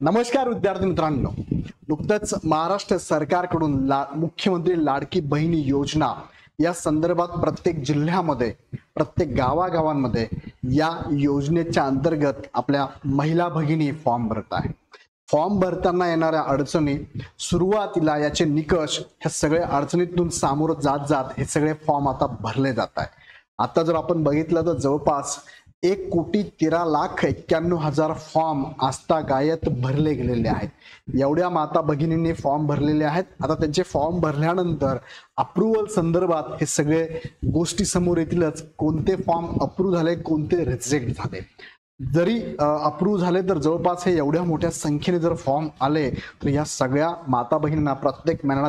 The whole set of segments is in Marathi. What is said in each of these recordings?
नमस्कार विद्यार्थी मित्रांनो, नुकतंच महाराष्ट्र सरकारकडून मुख्यमंत्री लाडकी बहीण योजना या संदर्भात प्रत्येक जिल्ह्यामध्ये प्रत्येक गावागावांमध्ये या योजनेच्या अंतर्गत आपल्या महिला भगिनी फॉर्म भरत आहे। फॉर्म भरताना येणाऱ्या अडचणी, सुरुवातीला याचे निकष, ह्या सगळ्या अडचणीतून सामोरं जात जात हे सगळे फॉर्म आता भरले जात आहे। आता जर आपण बघितलं तर जवळपास 1,13,91,000 फॉर्म आजतागायत भरले गेलेले आहेत। एवढ्या माता भगिनींनी फॉर्म भरलेले आहेत। आता त्यांचे फॉर्म भरल्यानंतर अप्रूव्हल संदर्भात हे सगळे गोष्टी समोर येतीलच, कोणते फॉर्म अप्रूव्ह झाले, कोणते रिजेक्ट झाले। जरी अप्रूव्ह झाले तर जवळपास हे एवढ्या मोठ्या संख्येने जर फॉर्म आले तर या सगळ्या माता भगिनींना प्रत्येक महिन्याला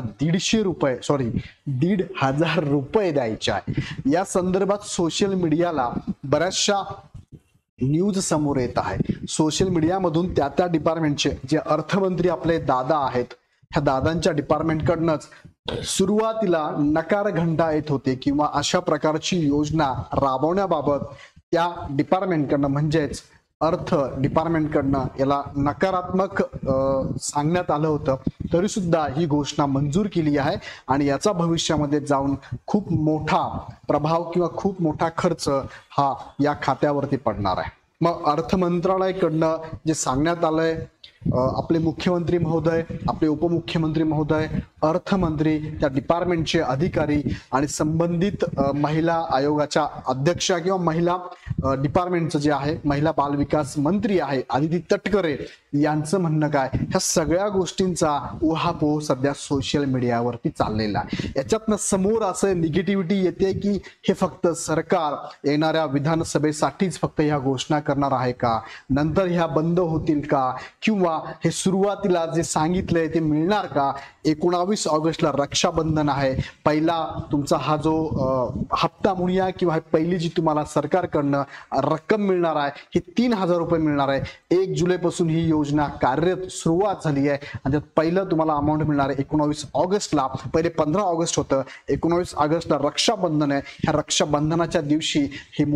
1,500 रुपये द्यायचे आहे। या संदर्भात सोशल मीडियाला बऱ्याचशा न्यूज समोर येत आहे। सोशल मीडियामधून त्या डिपार्टमेंटचे जे अर्थमंत्री आपले दादा आहेत, ह्या दादांच्या डिपार्टमेंटकडनंच सुरुवातीला नकार घंटा येत होते किंवा अशा प्रकारची योजना राबवण्याबाबत त्या डिपार्टमेंटकडनं म्हणजेच अर्थ डिपार्टमेंटकडनं याला नकारात्मक सांगण्यात आलं होतं। तरी सुद्धा ही घोषणा मंजूर केली आहे आणि याचा भविष्यामध्ये जाऊन खूप मोठा प्रभाव किंवा खूप मोठा खर्च हा या खात्यावरती पडणार आहे। मग अर्थ मंत्रालयाकडनं जे सांगण्यात आलंय, आपले मुख्यमंत्री महोदय, आपले उपमुख्यमंत्री महोदय, अर्थमंत्री, त्या डिपार्टमेंटचे अधिकारी आणि संबंधित महिला आयोगाच्या अध्यक्षा किंवा महिला डिपार्टमेंटचं जे आहे महिला बाल विकास मंत्री आहे आदिती तटकरे यांचं म्हणणं काय, ह्या सगळ्या गोष्टींचा उहापोह सध्या सोशल मीडियावरती चाललेला आहे। याच्यातनं समोर असं निगेटिव्हिटी येते की हे फक्त सरकार येणाऱ्या विधानसभेसाठीच फक्त ह्या घोषणा करणार आहे का, नंतर ह्या बंद होतील का, किंवा हे सुरुवातीला जे सांगितलंय ते मिळणार का। 19 ऑगस्टला रक्षाबंधन आहे, पहिला तुमचा हा जो हप्ता म्हणूया किंवा पहिली जी तुम्हाला सरकारकडनं रक्कम मिळणार आहे ही 3,000 रुपये मिळणार आहे। 1 जुलैपासून ही योजना कार्यरत सुरुवात झाली आहे आणि त्यात पहिलं तुम्हाला अमाऊंट मिळणार आहे 19 ऑगस्टला। पहिले 15 ऑगस्ट होतं, 19 ऑगस्टला रक्षाबंधन आहे। ह्या रक्षाबंधनाच्या दिवशी हे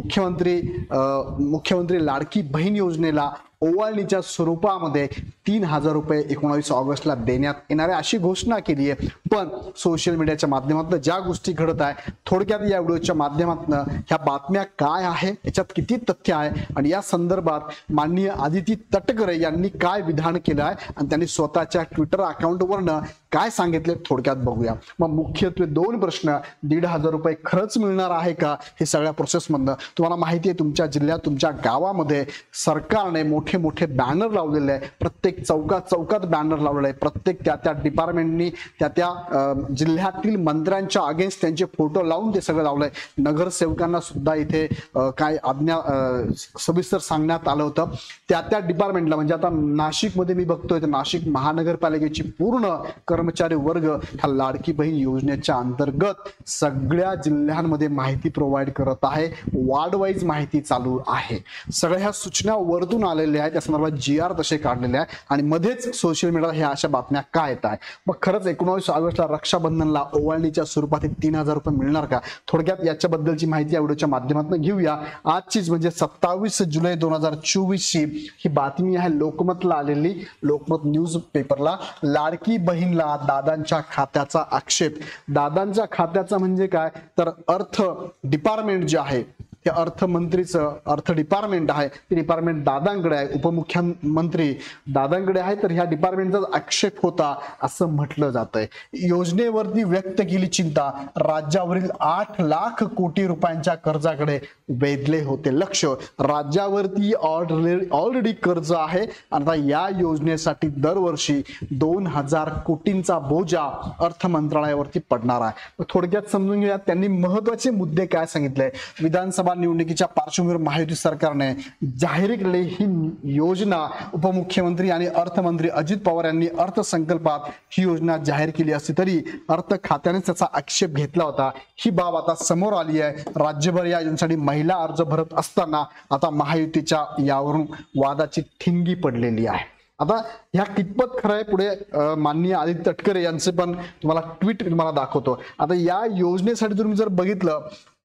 मुख्यमंत्री लाडकी बहीण योजनेला ओवाळणीच्या स्वरूपामध्ये 3,000 रुपये 19 ऑगस्टला देण्यात येणारे अशी घोषणा केली आहे। पण सोशल मीडियाच्या माध्यमातून ज्या गोष्टी घडत आहे, थोडक्यात या व्हिडिओच्या माध्यमातून ह्या बातम्या काय आहे, याच्यात किती तथ्य आहे आणि या संदर्भात माननीय आदिती तटकरे यांनी काय विधान केलं आहे आणि त्यांनी स्वतःच्या ट्विटर अकाउंटवरनं काय सांगितले थोडक्यात बघूया। मग मुख्यत्वे 2 प्रश्न, 1,500 रुपये खरंच मिळणार आहे का हे सगळ्या प्रोसेसमधनं तुम्हाला माहिती आहे। तुमच्या जिल्ह्यात तुमच्या गावामध्ये सरकारने मोठे मोठे बॅनर लावलेले आहे, प्रत्येक चौकात बॅनर लावलेले आहे, प्रत्येक त्या डिपार्टमेंटनी त्या जिल्ह्यातील मंत्र्यांच्या अगेन्स्ट त्यांचे फोटो लावून ते सगळं लावलंय। नगरसेवकांना सुद्धा इथे काय आज्ञा सविस्तर सांगण्यात आलं होतं। त्या डिपार्टमेंटला म्हणजे आता नाशिकमध्ये मी बघतोय तर नाशिक महानगरपालिकेची पूर्ण कर्मचारी वर्ग ह्या लाडकी बहीण योजनेच्या अंतर्गत सगळ्या जिल्ह्यांमध्ये माहिती प्रोव्हाइड करत आहे, वार्ड वाईज माहिती चालू आहे। सगळ्या ह्या सूचना वरतून आलेल्या आहेत, त्या संदर्भात GR तसे काढलेले आहे आणि मध्येच सोशल मीडियाला ह्या अशा बातम्या काय येत आहे। मग खरंच 19 ऑगस्टला रक्षाबंधनला ओवाळणीच्या स्वरूपात 3,000 रुपये मिळणार का, थोडक्यात याच्याबद्दलची माहिती या व्हिडिओच्या माध्यमातून घेऊया। आजचीच म्हणजे 27 जुलै 2024 ची ही बातमी आहे, लोकमतला आलेली, लोकमत न्यूज पेपरला। लाडकी बहीणला दादांच्या खात्याचा आक्षेप। दादांच्या खात्याचा म्हणजे काय तर अर्थ डिपार्टमेंट जे आहे हे अर्थमंत्रीचं अर्थ डिपार्टमेंट आहे, ते डिपार्टमेंट दादांकडे आहे, उपमुख्यमंत्री दादांकडे आहे, तर ह्या डिपार्टमेंटचा आक्षेप होता असं म्हटलं जातंय। योजनेवरती व्यक्त केली चिंता, राज्यावरील 8 लाख कोटी रुपयांच्या कर्जाकडे वेधले होते लक्ष। राज्यावरती ऑलरेडी कर्ज आहे, आता या योजनेसाठी दरवर्षी 2,000 कोटींचा बोजा अर्थ मंत्रालयावरती पडणार आहे। थोडक्यात समजून घ्या त्यांनी महत्वाचे मुद्दे काय सांगितले। विधानसभा निवडणुकीच्या पार्श्वभूमीवर महायुती सरकारने जाहीर केलेली ही योजना उपमुख्यमंत्री आणि अर्थमंत्री अजित पवार यांनी अर्थसंकल्पात ही योजना जाहीर केली असली तरी अर्थ खात्याने त्याचा आक्षेप घेतला होता। ही बाब आता समोर आली आहे। राज्यभर या योजनेसाठी महिला अर्ज भरत असताना आता महायुतीच्या यावरून वादाची ठिणगी पडलेली आहे। आता ह्या कितपत खरं आहे पुढे माननीय आदिती तटकरे यांचे पण तुम्हाला ट्विट तुम्हाला दाखवतो। आता या योजनेसाठी तुम्ही जर बघितलं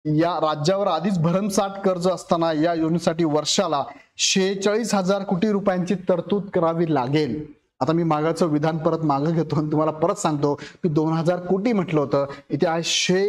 या राज्यावर आधीच भरमसाठ कर्ज असताना या योजनेसाठी वर्षाला 46,000 कोटी रुपयांची तरतूद करावी लागेल. आता मी मागाचं विधान परत मागे घेतो आणि तुम्हाला परत सांगतो, मी 2,000 कोटी म्हटलं होतं, इथे आहे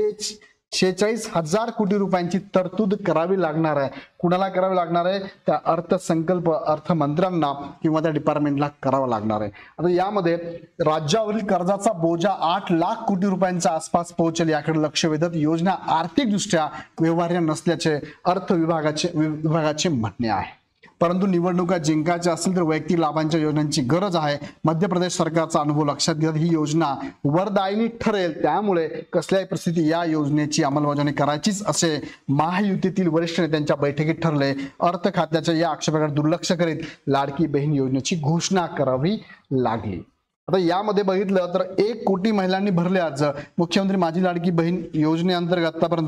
46,000 कोटी रुपयांची तरतूद करावी लागणार आहे. कुणाला करावी लागणार आहे? त्या अर्थसंकल्प अर्थमंत्र्यांना किंवा त्या डिपार्टमेंटला करावा लागणार आहे. आता यामध्ये राज्यावरील कर्जाचा बोजा 8 लाख कोटी रुपयांच्या आसपास पोहोचेल याकडे लक्ष वेधत योजना आर्थिकदृष्ट्या व्यवहार्य नसल्याचे अर्थ विभागाचे म्हणणे आहे. परंतु निवडणुका जिंकायच्या असतील तर वैयक्तिक लाभांच्या योजनांची गरज आहे. मध्य प्रदेश सरकारचा अनुभव लक्षात घेत ही योजना वरदायिनी ठरेल, त्यामुळे कसल्याही परिस्थिती या योजनेची अंमलबजावणी करायचीच असे महायुतीतील वरिष्ठ नेत्यांच्या बैठकीत ठरले. अर्थ खात्याच्या या आक्षेपाकडे दुर्लक्ष करीत लाडकी बहीण योजनेची घोषणा करावी लागली. आता यामध्ये बघितलं तर 1 कोटी महिलांनी भरले अर्ज. मुख्यमंत्री माझी लाडकी बहीण योजनेअंतर्गत आतापर्यंत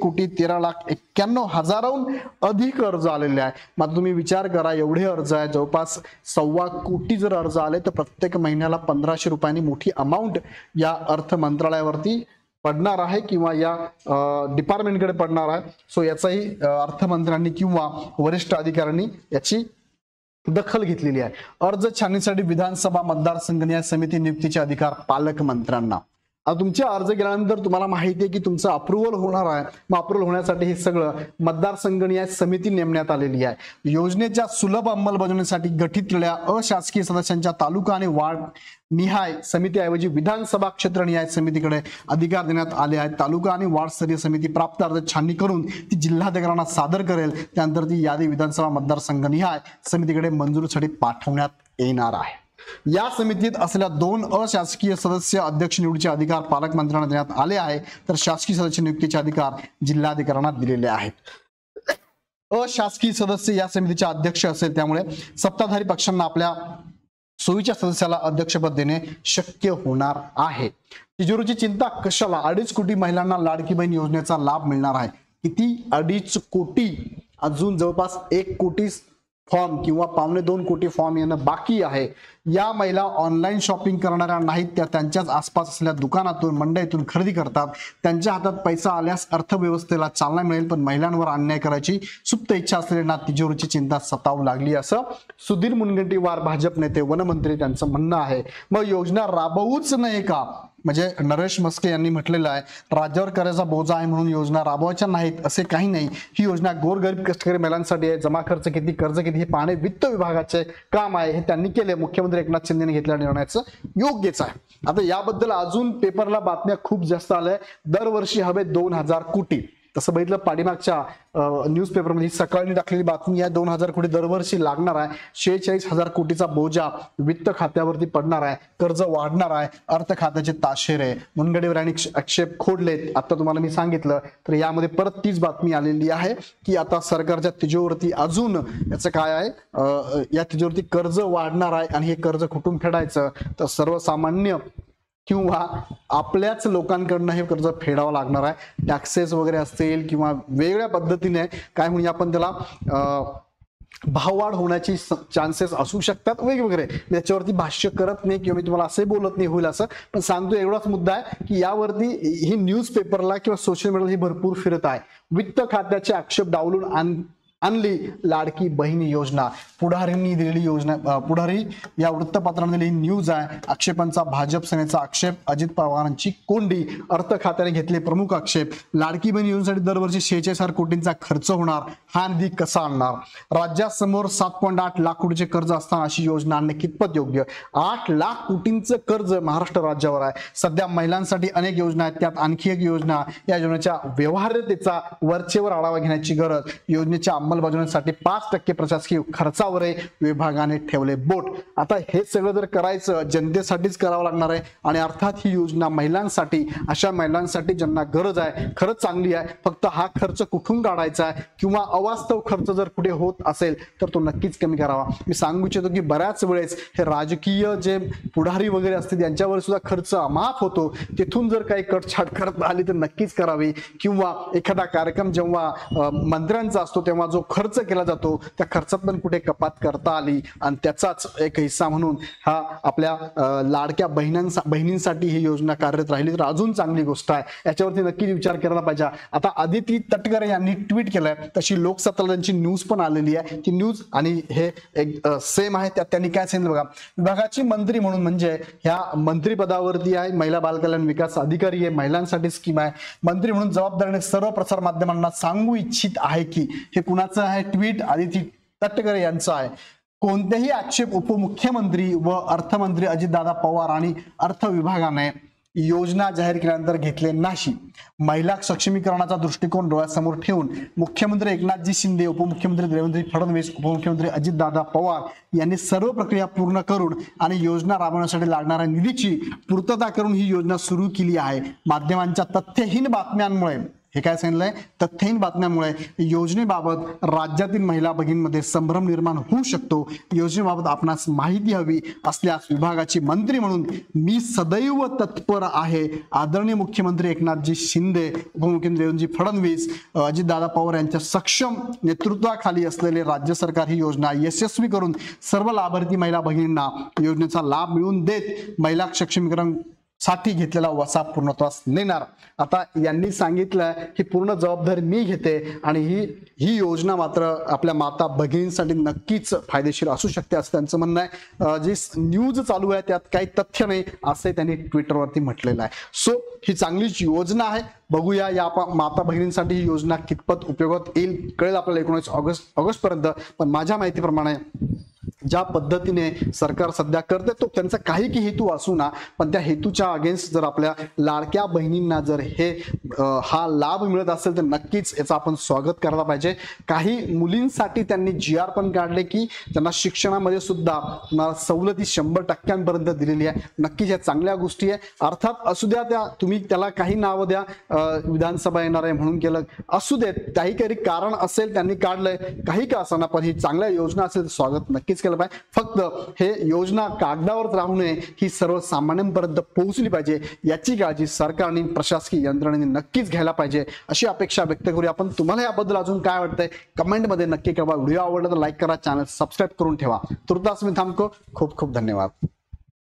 1,13,91,000हून अधिक अर्ज आलेले आहे. मग तुम्ही विचार करा, एवढे अर्ज आहे, जवळपास 1.25 कोटी जर अर्ज आले तर प्रत्येक महिन्याला 1,500 रुपयांनी मोठी अमाऊंट या अर्थ मंत्रालयावरती पडणार आहे किंवा या डिपार्टमेंटकडे पडणार आहे. सो याचाही अर्थमंत्र्यांनी किंवा वरिष्ठ अधिकाऱ्यांनी याची दखल घेतलेली आहे. अर्ज छाननीसाठी विधानसभा मतदारसंघ न्याय समिती नियुक्तीचे अधिकार पालकमंत्र्यांना. आता तुमचे अर्ज गेल्यानंतर तुम्हाला माहिती आहे की तुमचं अप्रुव्हल होणार आहे. मग अप्रुव्हल होण्यासाठी हे सगळं मतदारसंघ न्याय समिती नेमण्यात आलेली आहे. योजनेच्या सुलभ अंमलबजावणीसाठी गठीत केलेल्या अशासकीय सदस्यांच्या तालुका आणि वार्ड निहाय समितीऐवजी विधानसभा क्षेत्र न्याय समितीकडे अधिकार देण्यात आले आहेत. तालुका आणि वार्ड स्तरीय समिती प्राप्त अर्ज छाननी करून ती जिल्हाधिकाऱ्यांना सादर करेल. त्यानंतर ती यादी विधानसभा मतदारसंघ निहाय समितीकडे मंजुरीसाठी पाठवण्यात येणार आहे. या समितीत असलेल्या 2 अशासकीय सदस्य अध्यक्ष निवडीचे अधिकार पालकमंत्र्यांना देण्यात आले आहे, तर शासकीय सदस्य नियुक्तीचे अधिकार जिल्हाधिकाऱ्यांना दिलेले आहेत. अशासकीय सदस्य या समितीचे अध्यक्ष असेल, त्यामुळे सत्ताधारी पक्षांना आपल्या सोयीच्या सदस्याला अध्यक्षपद देणे शक्य होणार आहे. तिजोरीची चिंता कशाला? 2.5 कोटी महिलांना लाडकी बहीण योजनेचा लाभ मिळणार आहे. किती? 2.5 कोटी. अजून जवळपास 1 कोटी फॉर्म किंवा 1.25 कोटी फॉर्म येणं बाकी आहे. या महिला ऑनलाईन शॉपिंग करणाऱ्या नाहीत, त्या त्यांच्याच आसपास असलेल्या दुकानातून मंडईतून खरेदी करतात. त्यांच्या हातात पैसा आल्यास अर्थव्यवस्थेला चालना मिळेल, पण महिलांवर अन्याय करायची सुप्त इच्छा असलेल्यांना तिजोरीची चिंता सतावू लागली, असं सुधीर मुनगंटीवार भाजप नेते वनमंत्री त्यांचं म्हणणं आहे. मग योजना राबवूच नाही का? म्हणजे नरेश मस्के यांनी म्हटलेलं आहे, राज्यावर करायचा बोजा आहे म्हणून योजना राबवायच्या नाहीत असे काही नाही. ही योजना गोरगरीब कष्टकरी महिलांसाठी आहे. जमा खर्च किती, कर्ज किती हे पाहणे वित्त विभागाचे काम आहे. हे त्यांनी केले. मुख्यमंत्री एकनाथ शिंदेने घेतलेल्या निर्णयाचं योग्यच आहे. आता याबद्दल अजून पेपरला बातम्या खूप जास्त आल्या. दरवर्षी हवे 2,000 कोटी. तसं बघितलं पाठीमागच्या न्यूजपेपरमध्ये सकाळी टाकलेली बातमी आहे, 2,000 कोटी दरवर्षी लागणार आहे. 46,000 कोटीचा बोजा वित्त खात्यावरती पडणार आहे. कर्ज वाढणार आहे. अर्थ खात्याचे ताशेरे मुनगंटीवार यांनी आक्षेप खोडलेत. आता तुम्हाला मी सांगितलं तर यामध्ये परत तीच बातमी आलेली आहे की आता सरकारच्या तिजोरीवरती अजून याचं काय आहे, या तिजोरीवरती कर्ज वाढणार आहे. आणि हे कर्ज कुठून फेडायचं? तर सर्वसामान्य किंवा आपल्याच लोकांकडनं हे कर्ज फेडावं लागणार आहे. टॅक्सेस वगैरे असतील किंवा वेगळ्या पद्धतीने काय म्हणूया आपण त्याला भाववाढ होण्याची चान्सेस असू शकतात वगैरे. याच्यावरती भाष्य करत नाही किंवा मी तुम्हाला असे बोलत नाही होईल असं, पण सांगतो एवढाच मुद्दा आहे की यावरती ही न्यूज पेपरला किंवा सोशल मीडियाला ही भरपूर फिरत आहे. वित्त खात्याचे आक्षेप डावलून आणली लाडकी बहीण योजना. पुढारींनी दिलेली योजना, पुढारी या वृत्तपत्राने दिलेली न्यूज आहे. आक्षेपांचा भाजप सेनेचा आक्षेप, अजित पवारांची कोंडी. अर्थ खात्याने घेतले प्रमुख आक्षेप. लाडकी बहीण योजनेसाठी दरवर्षी 46,000 कोटींचा खर्च होणार. हा निधी कसा आणणार? राज्यासमोर 7.8 लाख कोटीचे कर्ज असताना अशी योजना आणणे कितपत योग्य? 8 लाख कोटींचं कर्ज महाराष्ट्र राज्यावर आहे. सध्या महिलांसाठी अनेक योजना आहेत, त्यात आणखी एक योजना. या योजनेच्या व्यवहार्यतेचा वरचेवर आढावा घेण्याची गरज. योजनेच्या अंमलबजावणीसाठी 5% प्रशासकीय खर्चावर विभागाने ठेवले बोट. आता हे सगळं जर करायचं जनतेसाठीच करावं लागणार आहे. आणि अर्थात ही योजना महिलांसाठी, अशा महिलांसाठी ज्यांना गरज आहे, खरंच चांगली आहे. फक्त हा खर्च कुठून काढायचा आहे किंवा अवास्तव खर्च जर कुठे होत असेल तर तो नक्कीच कमी करावा. मी सांगू इच्छितो की बऱ्याच वेळेस हे राजकीय जे पुढारी वगैरे असते त्यांच्यावर सुद्धा खर्च माफ होतो. तिथून जर काही कटछाट करत आली तर नक्कीच करावी. किंवा एखादा कार्यक्रम जेव्हा मंत्र्यांचा असतो तेव्हा जो जो खर्च केला जातो त्या खर्चात पण कुठे कपात करता आली आणि त्याचाच एक हिस्सा म्हणून हा आपल्या लाडक्या बहिणींसाठी ही योजना कार्यरत राहिली तर अजून चांगली गोष्ट आहे. याच्यावरती नक्की विचार करायला पाहिजे. आता आदिती तटकरे यांनी ट्विट केलंय, तशी लोकसत्ताची न्यूज पण आलेली आहे. ती न्यूज आणि हे एक सेम आहे. त्यात त्यांनी काय सांगितलं बघा, विभागाची मंत्री म्हणून म्हणजे ह्या मंत्रिपदावरती आहे, महिला बालकल्याण विकास अधिकारी आहे, महिलांसाठी स्कीम आहे. मंत्री म्हणून जबाबदारीने सर्व प्रसार माध्यमांना सांगू इच्छित आहे की, हे कुणाचं आहे ट्विट? आदिती तटकरे यांचं आहे. कोणतेही आक्षेप उपमुख्यमंत्री व अर्थमंत्री अजितदादा पवार आणि अर्थ विभागाने योजना जाहीर केल्यानंतर घेतले नाही. महिला सक्षमीकरणाचा दृष्टिकोन डोळ्यासमोर ठेवून मुख्यमंत्री एकनाथजी शिंदे, उपमुख्यमंत्री देवेंद्र फडणवीस, उपमुख्यमंत्री अजितदादा पवार यांनी सर्व प्रक्रिया पूर्ण करून आणि योजना राबवण्यासाठी लागणाऱ्या निधीची पूर्तता करून ही योजना सुरू केली आहे. माध्यमांच्या तथ्यहीन बातम्यांमुळे, हे काय सांगितलंय, तथ्यहीन बातम्यांमुळे योजनेबाबत राज्यातील महिला भगिनींमध्ये संभ्रम निर्माण होऊ शकतो. योजनेबाबत आपणास माहिती हवी असल्यास विभागाची मंत्री म्हणून मी सदैव तत्पर आहे. आदरणीय मुख्यमंत्री एकनाथजी शिंदे, उपमुख्यमंत्री देवेंद्रजी फडणवीस, अजितदादा पवार यांच्या सक्षम नेतृत्वाखाली असलेले राज्य सरकार ही योजना यशस्वी करून सर्व लाभार्थी महिला भगिनींना योजनेचा लाभ मिळवून देत महिला सक्षमीकरण साठी घेतलेला वसा पूर्णत्वास नेणार. आता यांनी सांगितलं ही पूर्ण जबाबदारी मी घेते आणि ही योजना मात्र आपल्या माता भगिनींसाठी नक्कीच फायदेशीर असू शकते असं त्यांचं म्हणणं आहे. जी न्यूज चालू आहे त्यात काही तथ्य नाही असं त्यांनी ट्विटरवरती म्हटलेलं आहे. सो ही चांगलीच योजना आहे. बघूया या माता भगिनींसाठी ही योजना कितपत उपयोगात येईल कळेल आपल्याला 19 ऑगस्ट पर्यंत. पण माझ्या माहितीप्रमाणे ज्या पद्धतीने सरकार सध्या करते तो त्यांचा काही की हेतू असू ना, पण त्या हेतूच्या अगेन्स्ट जर आपल्या लाडक्या बहिणींना जर हा लाभ मिळत असेल तर नक्कीच याचं आपण स्वागत करायला पाहिजे. काही मुलींसाठी त्यांनी GR पण काढले की त्यांना शिक्षणामध्ये सुद्धा सवलती 100% दिलेली आहे. नक्कीच या चांगल्या गोष्टी आहे. अर्थात असू द्या, त्या तुम्ही त्याला काही नाव द्या, विधानसभा येणार आहे म्हणून केलं असू देत, काही कारण असेल त्यांनी काढलंय, काही का असणार, पण ही चांगल्या योजना असेल तर स्वागत नक्कीच केलं पाहिजे. फक्त हे योजना कागदावर राहू नये, ही सर्वसामान्यांपर्यंत पोहोचली पाहिजे याची काळजी सरकारने, प्रशासकीय यंत्रणेने नक्कीच घ्यायला पाहिजे अशी अपेक्षा व्यक्त करूया आपण. तुम्हाला याबद्दल अजून काय वाटतंय कमेंटमध्ये नक्की कळवा. व्हिडिओ आवडला तर लाईक करा, चॅनल सबस्क्राईब करून ठेवा. तुर्तास मी थांबतो. खूप खूप धन्यवाद.